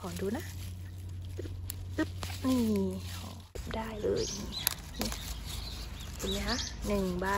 อดูนะตึ๊บนี่ได้เลยนี่เห็นไหมคะ1 ใบ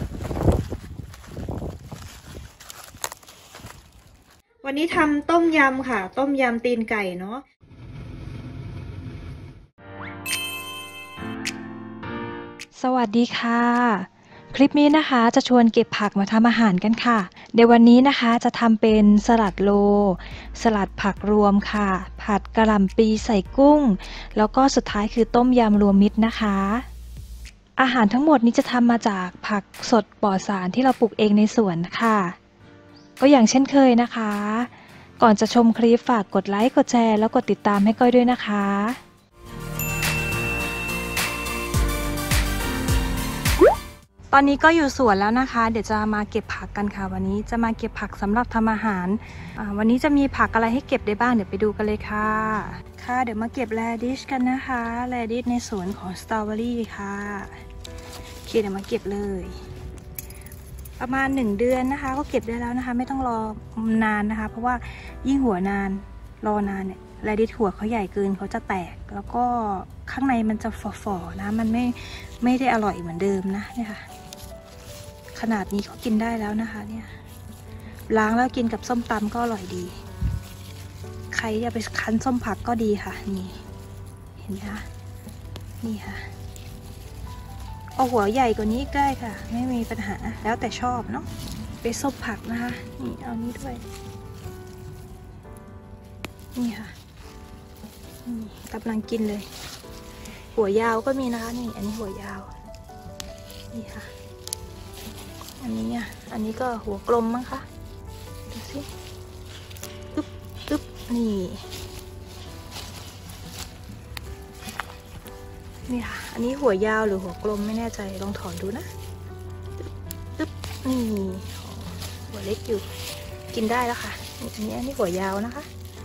วันนี้ทำต้มยำค่ะต้มยำตีนไก่เนาะสวัสดีค่ะคลิปนี้นะคะจะชวนเก็บผักมาทำอาหารกันค่ะเดี๋ยววันนี้นะคะจะทำเป็นสลัดโลสลัดผักรวมค่ะผัดกะหล่ำปีใส่กุ้งแล้วก็สุดท้ายคือต้มยำรวมมิตรนะคะอาหารทั้งหมดนี้จะทำมาจากผักสดปลอดสารที่เราปลูกเองในสวนค่ะก็อย่างเช่นเคยนะคะก่อนจะชมคลิปฝากกดไลค์กดแชร์แล้วกดติดตามให้ก้อยด้วยนะคะตอนนี้ก็อยู่สวนแล้วนะคะเดี๋ยวจะมาเก็บผักกันค่ะวันนี้จะมาเก็บผักสำหรับทำอาหารวันนี้จะมีผักอะไรให้เก็บได้บ้างเดี๋ยวไปดูกันเลยค่ะเดี๋ยวมาเก็บแรดิชกันนะคะแรดิชในสวนของสตรอเบอรี่ค่ะโอเคเดี๋ยวมาเก็บเลยประมาณ1 เดือนนะคะก็เก็บได้แล้วนะคะไม่ต้องรอนานนะคะเพราะว่ายิ่งหัวนานรอนานเนี่ยแรดิชหัวเขาใหญ่เกินเขาจะแตกแล้วก็ข้างในมันจะฝ่อๆนะมันไม่ได้อร่อยเหมือนเดิมนะเนี่ยค่ะขนาดนี้ก็กินได้แล้วนะคะเนี่ยล้างแล้วกินกับส้มตำก็อร่อยดีใครอยากไปคั้นส้มผักก็ดีค่ะนี่เห็นไหมคะนี่ค่ะเอาหัวใหญ่กว่านี้ได้ค่ะไม่มีปัญหาแล้วแต่ชอบเนาะไปส้มผักนะคะนี่เอานี้ด้วยนี่ค่ะนี่กำลังกินเลยหัวยาวก็มีนะคะนี่อันนี้หัวยาวนี่ค่ะอันนี้ก็หัวกลมมั้งคะดูสิตึ๊บนี่ค่ะอันนี้หัวยาวหรือหัวกลมไม่แน่ใจลองถอนดูนะตึ๊บนี่หัวเล็กอยู่กินได้แล้วค่ะอันนี้หัวยาวนะคะ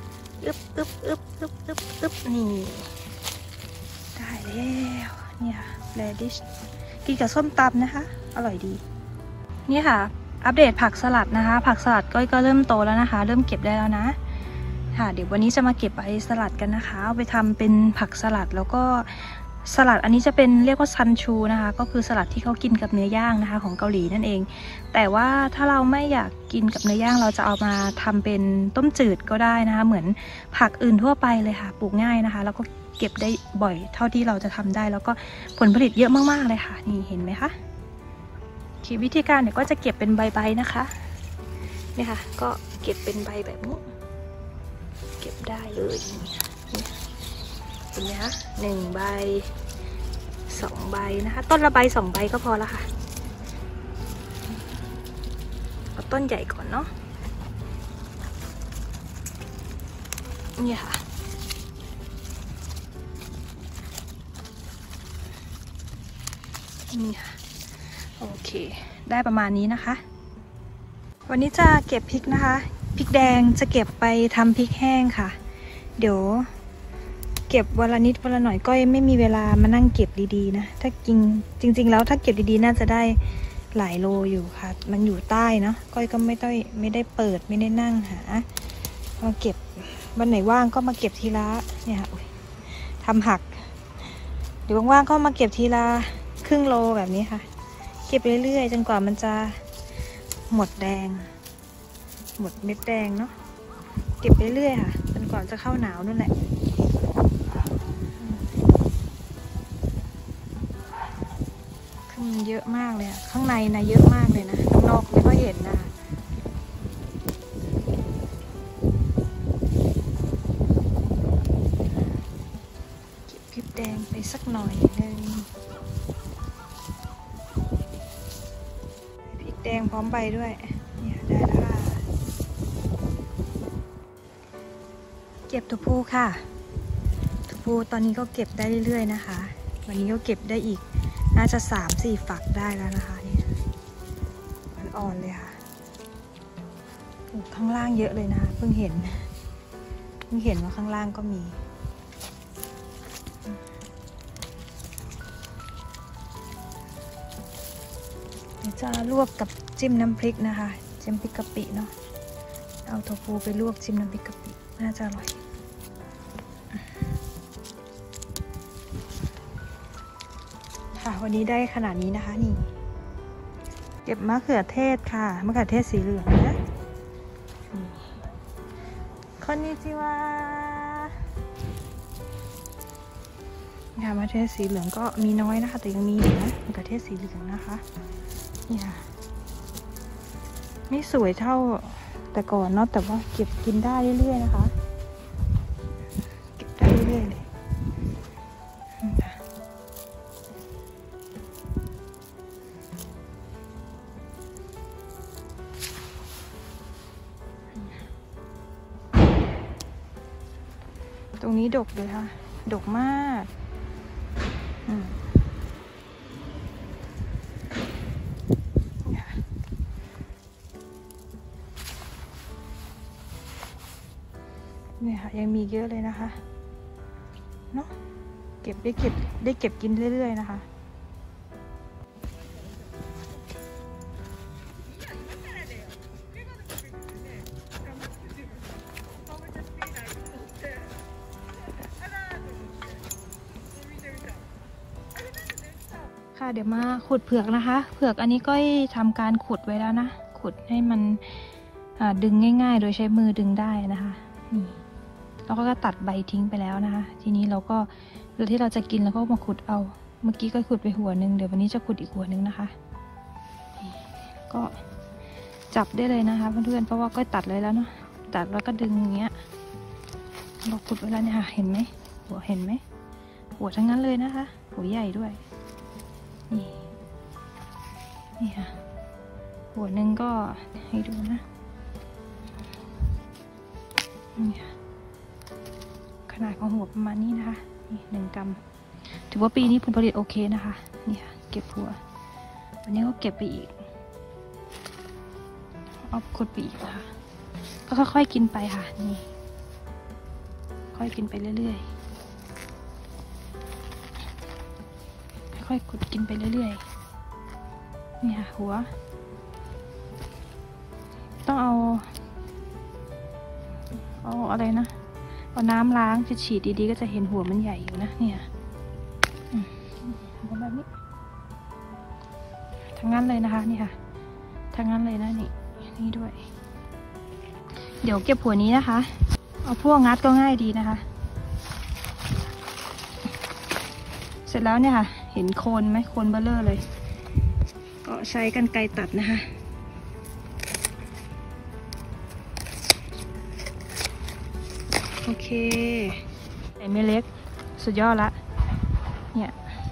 ตึ๊บนี่ได้แล้วเนี่ยแรดิชกินกับส้มตำนะคะอร่อยดีนี่ค่ะอัปเดตผักสลัดนะคะผักสลัดก็เริ่มโตแล้วนะคะเริ่มเก็บได้แล้วนะค่ะเดี๋ยววันนี้จะมาเก็บไปสลัดกันนะคะเอาไปทำเป็นผักสลัดแล้วก็สลัดอันนี้จะเป็นเรียกว่าซันชูนะคะก็คือสลัดที่เขากินกับเนื้อย่างนะคะของเกาหลีนั่นเองแต่ว่าถ้าเราไม่อยากกินกับเนื้อย่างเราจะเอามาทำเป็นต้มจืดก็ได้นะคะเหมือนผักอื่นทั่วไปเลยค่ะปลูกง่ายนะคะแล้วก็เก็บได้บ่อยเท่าที่เราจะทำได้แล้วก็ผลผลิตเยอะมากๆเลยค่ะนี่เห็นไหมคะวิธีการเนี่ยก็จะเก็บเป็นใบๆนะคะเนี่ยค่ะก็เก็บเป็นใบแบบนี้เก็บได้เลยเห็นไหมคะ1 ใบ 2 ใบนะคะต้นละใบ 2 ใบก็พอละค่ะเอาต้นใหญ่ก่อนเนาะนี่ค่ะนี่ค่ะโอเคได้ประมาณนี้นะคะวันนี้จะเก็บพริกนะคะพริกแดงจะเก็บไปทำพริกแห้งค่ะเดี๋ยวเก็บวันละนิดวันละหน่อยก็ไม่มีเวลามานั่งเก็บดีๆนะถ้าจริงแล้วถ้าเก็บดีๆน่าจะได้หลายโลอยู่ค่ะมันอยู่ใต้เนาะก้อยก็ไม่ได้เปิดไม่ได้นั่งหามาเก็บวันไหนว่างก็มาเก็บทีละเนี่ยค่ะทำหักเดี๋ยวว่างๆก็มาเก็บทีละครึ่งโลแบบนี้ค่ะเก็บเรื่อยๆจนกว่ามันจะหมดแดงหมดเม็ดแดงเนาะเก็บเรื่อยๆค่ะจนกว่าจะเข้าหนาวนั่นแหละคือมันเยอะมากเลยอะข้างในนะเยอะมากเลยนะข้างนอกไม่ค่อยเห็นนะเก็บพริกแดงไปสักหน่อยนึงพริกแดงพร้อมใบด้วยเนี่ยได้แล้วค่ะเก็บถั่วพูค่ะถั่วพูตอนนี้ก็เก็บได้เรื่อยๆนะคะวันนี้ก็เก็บได้อีกน่าจะ3-4 ฝักได้แล้วนะคะนี่มันอ่อนเลยค่ะข้างล่างเยอะเลยนะเพิ่งเห็นว่าข้างล่างก็มีเดี๋ยวจะลวกกับจิ้มน้ำพริกนะคะจิ้มพริกกะปิเนาะเอาถั่วพูไปลวกจิ้มน้ำพริกกะปิน่าจะอร่อยค่ะวันนี้ได้ขนาดนี้นะคะนี่เก็บมะเขือเทศค่ะมะเขือเทศสีเหลืองนะคอนนิจิวาค่ะมะเขือเทศสีเหลืองก็มีน้อยนะคะแต่ยังมีอยู่นะมะเขือเทศสีเหลืองนะคะนี่ค่ะไม่สวยเท่าแต่ก่อนเนาะแต่ว่าเก็บกินได้เรื่อยๆนะคะเก็บได้เรื่อยๆเลยตรงนี้ดกเลยค่ะดกมากเนี่ยค่ะยังมีเยอะเลยนะคะเนาะเก็บได้เก็บกินเรื่อยๆนะคะค่ะเดี๋ยวมาขุดเผือกนะคะเผือกอันนี้ก็ทำการขุดไว้แล้วนะขุดให้มันดึงง่ายๆโดยใช้มือดึงได้นะคะนี่แล้วก็ตัดใบทิ้งไปแล้วนะคะทีนี้เราก็เดี๋ยวที่เราจะกินเราก็มาขุดเอาเมื่อกี้ก็ขุดไปหัวนึงเดี๋ยววันนี้จะขุดอีกหัวนึงนะคะก็จับได้เลยนะคะเพื่อนๆเพราะว่าก็ตัดเลยแล้วเนาะตัดแล้วก็ดึงอย่างเงี้ยเราขุดไว้แล้วเนี่ยค่ะเห็นไหมหัวเห็นไหมหัวทั้งนั้นเลยนะคะหัวใหญ่ด้วยนี่ค่ะหัวหนึ่งก็ให้ดูนะนี่ค่ะขนาดของหัวประมาณนี้นะคะนี่1 กรัมถือว่าปีนี้ผลผลิตโอเคนะคะนี่ค่ะเก็บหัววันนี้ก็เก็บไปอีกเอาขุดไปอีกค่ะก็ค่อยๆกินไปค่ะนี่ค่อยกินไปเรื่อยๆค่อยขุดกินไปเรื่อยๆนี่ค่ะหัวต้องเอาอะไรนะเอาน้ำล้างจะฉีดดีๆก็จะเห็นหัวมันใหญ่อยู่นะเนี่ยหัวแบบนี้ทั้งนั้นเลยนะคะนี่ค่ะทั้งนั้นเลยนะนี่ด้วยเดี๋ยวเก็บหัวนี้นะคะเอาพวกงัดก็ง่ายดีนะคะเสร็จแล้วเนี่ยค่ะเห็นโคนไหมโคนเบลเลอร์เลยก็ใช้กรรไกรตัดนะคะโอเคใส่เม็ดเล็กสุดยอดละเนี่ย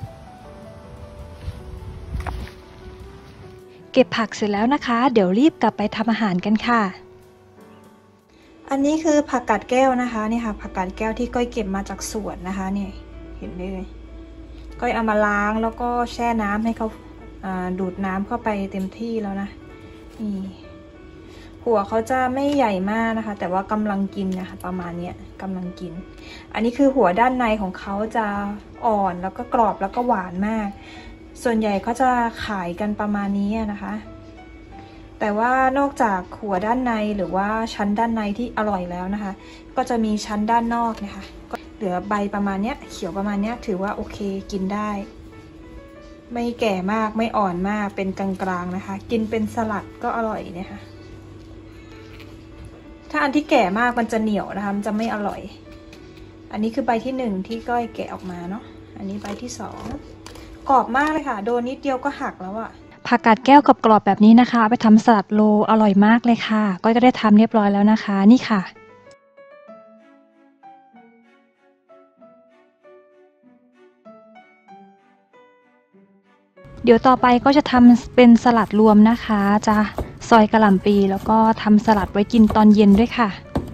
เก็บผักเสร็จแล้วนะคะเดี๋ยวรีบกลับไปทำอาหารกันค่ะอันนี้คือผักกาดแก้วนะคะนี่ค่ะผักกาดแก้วที่ก้อยเก็บมาจากสวนนะคะเนี่ยเห็นเลยก้อยเอามาล้างแล้วก็แช่น้ำให้เขาดูดน้ำเข้าไปเต็มที่แล้วนะนี่หัวเขาจะไม่ใหญ่มากนะคะแต่ว่ากำลังกินนะคะประมาณนี้กำลังกินอันนี้คือหัวด้านในของเขาจะอ่อนแล้วก็กรอบแล้วก็หวานมากส่วนใหญ่เขาจะขายกันประมาณนี้นะคะแต่ว่านอกจากหัวด้านในหรือว่าชั้นด้านในที่อร่อยแล้วนะคะก็จะมีชั้นด้านนอกนะคะก็เหลือใบประมาณนี้เขียวประมาณนี้ถือว่าโอเคกินได้ไม่แก่มากไม่อ่อนมากเป็นกลางๆนะคะกินเป็นสลัดก็อร่อยนะคะถ้าอันที่แก่มากมันจะเหนียวนะคะมันจะไม่อร่อยอันนี้คือใบที่1ที่ก้อยแกะออกมาเนาะอันนี้ใบที่2กรอบมากเลยค่ะโดนนิดเดียวก็หักแล้วอะผักกาดแก้วกรอบๆแบบนี้นะคะไปทำสลัดโลอร่อยมากเลยค่ะก้อยก็ได้ทำเรียบร้อยแล้วนะคะนี่ค่ะเดี๋ยวต่อไปก็จะทำเป็นสลัดรวมนะคะจะซอยกะหล่ำปีแล้วก็ทำสลัดไว้กินตอนเย็นด้วยค่ะ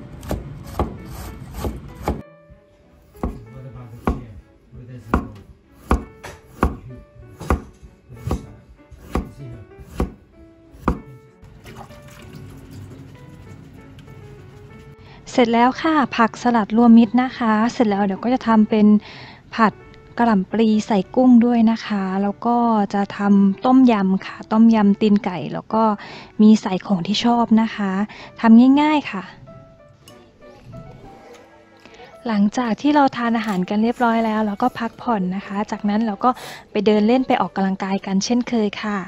เสร็จแล้วค่ะผักสลัดรวมมิตรนะคะเสร็จแล้วเดี๋ยวก็จะทำเป็นผัดกะหล่ำปลีใส่กุ้งด้วยนะคะแล้วก็จะทำต้มยำค่ะต้มยำตีนไก่แล้วก็มีใส่ของที่ชอบนะคะทำง่ายๆค่ะหลังจากที่เราทานอาหารกันเรียบร้อยแล้วเราก็พักผ่อนนะคะจากนั้นเราก็ไปเดินเล่นไปออกกำลังกายกันเช่นเคยค่ะ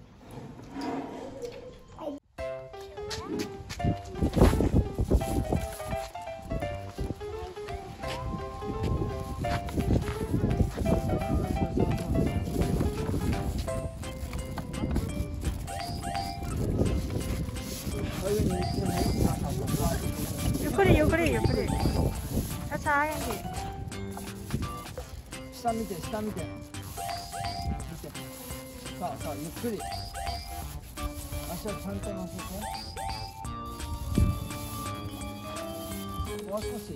ゆっくりゆっくりゆっくりช้าๆอย่างนี้下見て下見てさあゆっくり足をちゃんと乗せてもう少し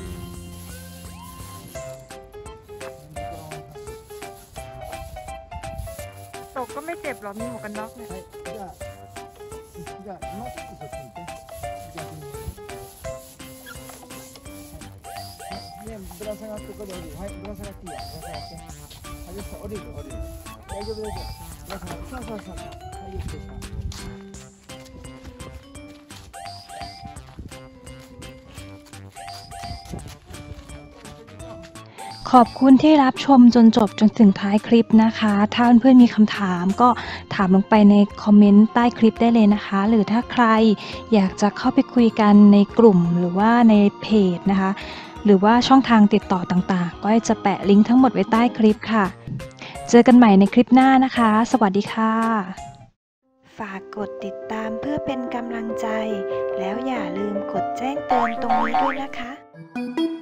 ตกก็ไม่เจ็บหรอมีหมวกกันน็อกเนี่ยはいじゃあもうちょっとそっち見て逆にねぶら下がってこれ降りるはいぶら下がっていいよぶら下がってはいよし降りる大丈夫大丈夫ぶら下がってそうはいよしでしたขอบคุณที่รับชมจนจบจนถึงท้ายคลิปนะคะถ้าเพื่อนๆมีคำถามก็ถามลงไปในคอมเมนต์ใต้คลิปได้เลยนะคะหรือถ้าใครอยากจะเข้าไปคุยกันในกลุ่มหรือว่าในเพจนะคะหรือว่าช่องทางติดต่อต่างๆก็จะแปะลิงก์ทั้งหมดไว้ใต้คลิปค่ะเจอกันใหม่ในคลิปหน้านะคะสวัสดีค่ะฝากกดติดตามเพื่อเป็นกำลังใจแล้วอย่าลืมกดแจ้งเตือนตรงนี้ด้วยนะคะ